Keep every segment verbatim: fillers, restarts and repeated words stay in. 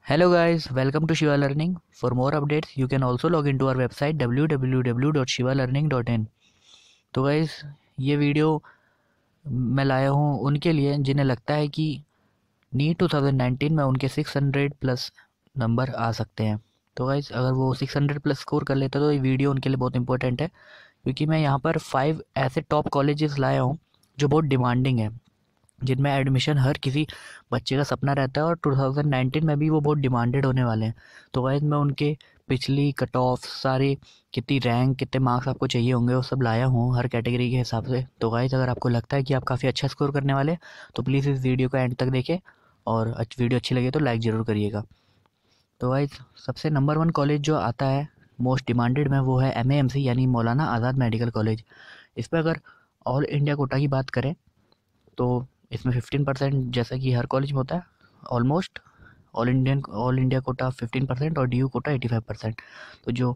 Hello guys, welcome to Shiva Learning. For more updates, you can also log into our website w w w dot shiva learning dot in. तो guys ये video मैं लाया हूँ उनके लिए जिन्हें लगता है कि नीट ट्वेंटी नाइनटीन में उनके सिक्स हंड्रेड प्लस नंबर आ सकते हैं। तो गाइस अगर वो सिक्स हंड्रेड प्लस स्कोर कर लेते तो ये वीडियो उनके लिए बहुत इंपॉर्टेंट है, क्योंकि मैं यहाँ पर फाइव ऐसे टॉप कॉलेजेस लाया हूँ जो बहुत डिमांडिंग है, जिनमें एडमिशन हर किसी बच्चे का सपना रहता है और ट्वेंटी नाइनटीन में भी वो बहुत डिमांडेड होने वाले हैं। तो गाइस मैं उनके पिछली कट ऑफ सारे कितनी रैंक कितने मार्क्स आपको चाहिए होंगे वो सब लाया हूँ हर कैटेगरी के हिसाब से। तो गाइस अगर आपको लगता है कि आप काफ़ी अच्छा स्कोर करने वाले हैं तो प्लीज़ इस वीडियो को एंड तक देखें, और अच्छी वीडियो अच्छी लगे तो लाइक ज़रूर करिएगा। तो गाइस सबसे नंबर वन कॉलेज जो आता है मोस्ट डिमांडेड में वो है एम ए एम सी यानी मौलाना आज़ाद मेडिकल कॉलेज। इस पर अगर ऑल इंडिया कोटा की बात करें तो इसमें फिफ्टीन परसेंट जैसा कि हर कॉलेज में होता है almost, all Indian all India quota fifteen percent और D U quota eighty five percent. तो जो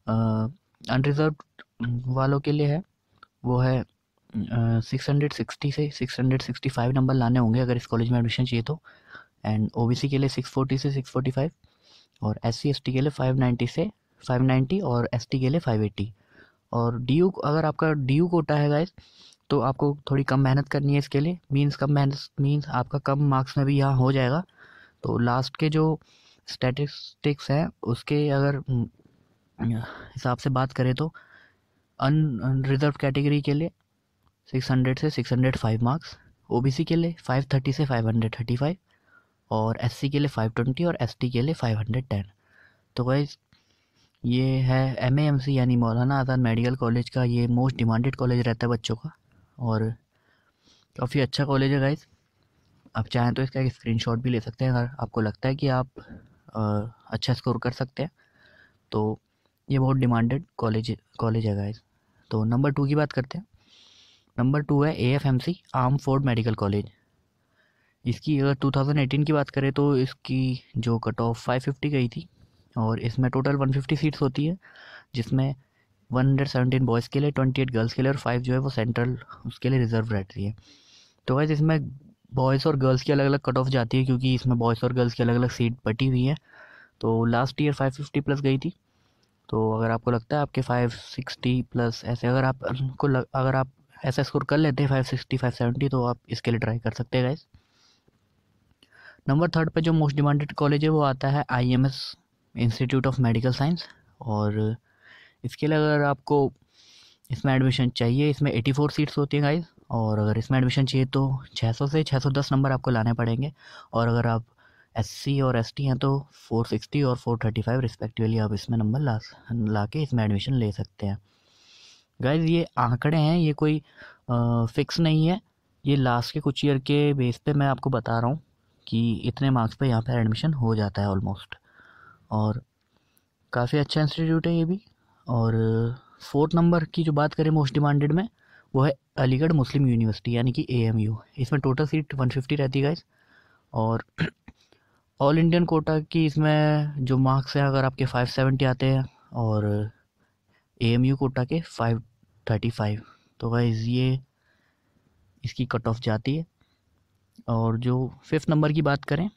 अनरिजर्व वालों के लिए है वो है सिक्स हंड्रेड सिक्सटी से six hundred sixty five number लाने होंगे अगर इस कॉलेज में एडमिशन चाहिए तो। एंड ओ बी सी के लिए सिक्स फोर्टी से सिक्स फोर्टी फाइव, और एस सी एस टी के लिए फाइव नाइन्टी से फाइव नाइन्टी, और एस टी के लिए फाइव एट्टी। और डी यू अगर आपका डी यू कोटा है गाइस तो आपको थोड़ी कम मेहनत करनी है इसके लिए। मींस कम मेहनत मींस आपका कम मार्क्स में भी यहाँ हो जाएगा। तो लास्ट के जो स्टैटिस्टिक्स हैं उसके अगर हम्म, हिसाब से बात करें तो अन रिजर्व कैटेगरी के लिए सिक्स हंड्रेड से six hundred five marks, OBC के लिए फाइव थर्टी से फाइव हंड्रेड थर्टी फाइव, और एससी के लिए फाइव ट्वेंटी और एसटी के लिए फाइव हंड्रेड टेन। तो गाइस ये है एम ए एम सी यानी मौलाना आज़ाद मेडिकल कॉलेज का, ये मोस्ट डिमांडेड कॉलेज रहता है बच्चों का और काफ़ी अच्छा कॉलेज है गाइस। आप चाहें तो इसका एक स्क्रीनशॉट भी ले सकते हैं अगर आपको लगता है कि आप अ, अच्छा स्कोर कर सकते हैं। तो ये बहुत डिमांडेड कॉलेज कॉलेज है गाइस। तो नंबर टू की बात करते हैं। नंबर टू है A F M C armed forces medical college. इसकी अगर टू थाउजेंड एटीन की बात करें तो इसकी जो कट ऑफ फाइव फिफ्टी गई थी, और इसमें टोटल वन फिफ्टी सीट्स होती है, जिसमें वन हंड्रेड सेवेंटीन बॉयज़ के लिए, ट्वेंटी एट गर्ल्स के लिए और फाइव जो है वो सेंट्रल उसके लिए रिजर्व रहती है। तो गाइस इसमें बॉयज़ और गर्ल्स की अलग अलग कट ऑफ जाती है, क्योंकि इसमें बॉयज़ और गर्ल्स की अलग अलग सीट बटी हुई है। तो last year five fifty plus गई थी। तो अगर आपको लगता है आपके फाइव सिक्सटी प्लस ऐसे अगर आप को लग, अगर आप ऐसा स्कोर कर लेते हैं फाइव सिक्सटी फाइव सेवेंटी, तो आप इसके लिए ट्राई कर सकते हैं गाइस। नंबर थर्ड पे जो मोस्ट डिमांडेड कॉलेज है वो आता है I M S institute of medical science. और इसके लिए अगर आपको इसमें एडमिशन चाहिए, इसमें एटी फोर सीट्स होती हैं गाइस, और अगर इसमें एडमिशन चाहिए तो छः सौ से छः सौ दस नंबर आपको लाने पड़ेंगे। और अगर आप एससी और एसटी हैं तो फोर सिक्सटी और फोर थर्टी फाइव रिस्पेक्टिवली आप इसमें नंबर ला ला के इसमें एडमिशन ले सकते हैं। गाइस ये आंकड़े हैं, ये कोई फिक्स नहीं है, ये लास्ट के कुछ ईयर के बेस पे मैं आपको बता रहा हूँ कि इतने मार्क्स पे यहाँ पे एडमिशन हो जाता है ऑलमोस्ट। और काफ़ी अच्छा इंस्टीट्यूट है ये भी। और फोर्थ नंबर की जो बात करें मोस्ट डिमांडेड में वो है अलीगढ़ मुस्लिम यूनिवर्सिटी यानी कि ए एम यू। इसमें टोटल सीट वन फिफ्टी रहती है गाइस, और ऑल इंडियन कोटा की इसमें जो मार्क्स हैं अगर आपके फाइव सेवेंटी आते हैं और ए एम यू कोटा के फाइव थर्टी फाइव, तो गाइस ये इसकी कट ऑफ जाती है। और जो फिफ्थ नंबर की बात करें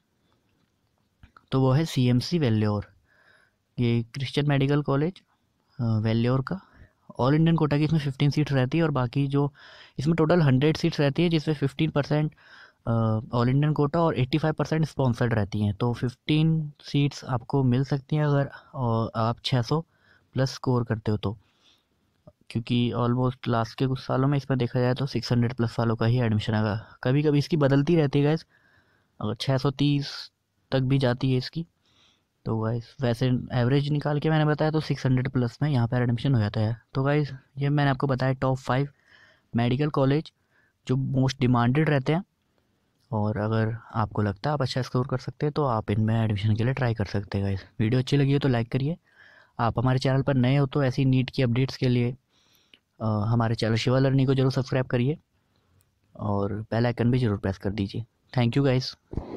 तो वो है सी एम सी वेल्लोर, ये क्रिश्चियन मेडिकल कॉलेज वेल्योर का। ऑल इंडियन कोटा की इसमें फिफ्टीन सीट्स रहती है, और बाकी जो इसमें टोटल हंड्रेड सीट्स रहती है जिसमें fifteen percent all Indian quota और एट्टी फाइव परसेंट स्पॉन्सर्ड रहती हैं। तो फिफ्टीन सीट्स आपको मिल सकती हैं अगर अ, आप छः सौ प्लस स्कोर करते हो तो, क्योंकि ऑलमोस्ट लास्ट के कुछ सालों में इसमें देखा जाए तो सिक्स हंड्रेड प्लस वालों का ही एडमिशन आएगा। कभी कभी इसकी बदलती रहती है गाइस, अगर छः सौ तीस तक भी जाती है इसकी। तो गाइस वैसे एवरेज निकाल के मैंने बताया तो सिक्स हंड्रेड प्लस में यहाँ पर एडमिशन हो जाता है। तो गाइस ये मैंने आपको बताया टॉप फाइव मेडिकल कॉलेज जो मोस्ट डिमांडेड रहते हैं, और अगर आपको लगता है आप अच्छा स्कोर कर सकते हैं तो आप इनमें एडमिशन के लिए ट्राई कर सकते हैं गाइस। वीडियो अच्छी लगी हो तो लाइक करिए। आप हमारे चैनल पर नए हो तो ऐसी नीट की अपडेट्स के लिए अ, हमारे चैनल शिवा लर्निंग को जरूर सब्सक्राइब करिए और बेल आइकन भी जरूर प्रेस कर दीजिए। Thank you guys.